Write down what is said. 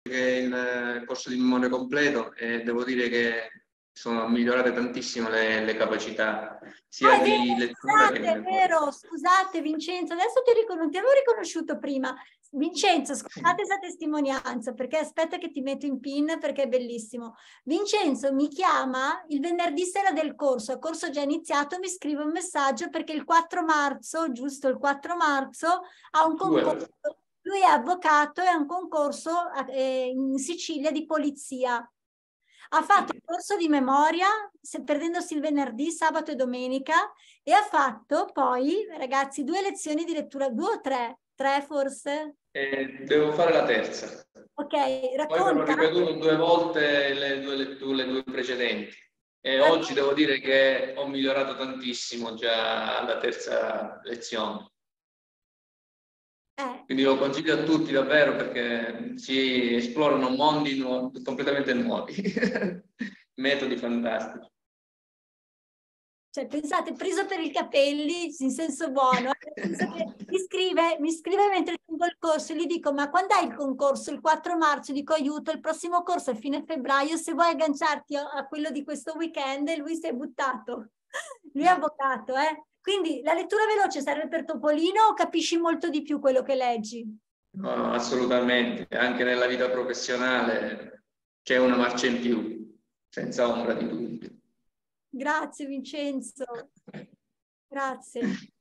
che il corso di memoria completo e devo dire che sono migliorate tantissimo le capacità sia È vero, di lettura che di scusate, è memoria. vero, scusate Vincenzo, adesso non ti avevo riconosciuto prima. Vincenzo, scusate questa testimonianza, perché aspetta che ti metto in pin perché è bellissimo. Vincenzo mi chiama il venerdì sera del corso, il corso è già iniziato, mi scrive un messaggio perché il 4 marzo, giusto il 4 marzo, ha un concorso. Lui è avvocato e ha un concorso in Sicilia di polizia. Ha fatto il corso di memoria, prendendosi il venerdì, sabato e domenica, e ha fatto poi, ragazzi, 2 lezioni di lettura, 2 o 3? 3 forse? Devo fare la terza. Ok, Poi però ho racconta. ripetuto 2 volte le due precedenti. E oggi Racconta. devo dire che ho migliorato tantissimo già alla terza lezione. Quindi lo consiglio a tutti davvero perché si esplorano mondi completamente nuovi, metodi fantastici. Cioè, pensate, preso per i capelli, in senso buono, nel senso che mi scrive mentre tengo il corso, e gli dico, ma quando è il concorso? Il 4 marzo, dico aiuto, il prossimo corso è fine febbraio, se vuoi agganciarti a quello di questo weekend, e lui si è buttato. Lui è avvocato, eh? Quindi la lettura veloce serve per Topolino o capisci molto di più quello che leggi? No, no, assolutamente, anche nella vita professionale c'è una marcia in più, senza ombra di dubbio. Grazie Vincenzo, grazie.